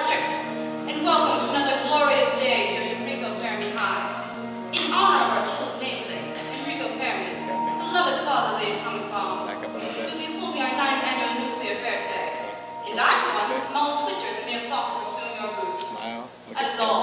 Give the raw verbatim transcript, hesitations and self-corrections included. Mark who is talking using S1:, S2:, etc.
S1: District, and welcome to another glorious day here at Enrico Fermi High. In honor of our school's namesake, Enrico Fermi, the beloved father of the atomic bomb, we'll be holding our ninth annual nuclear fair today. And I, for one, am all twittered at the mere thought of pursuing your roofs. That is all.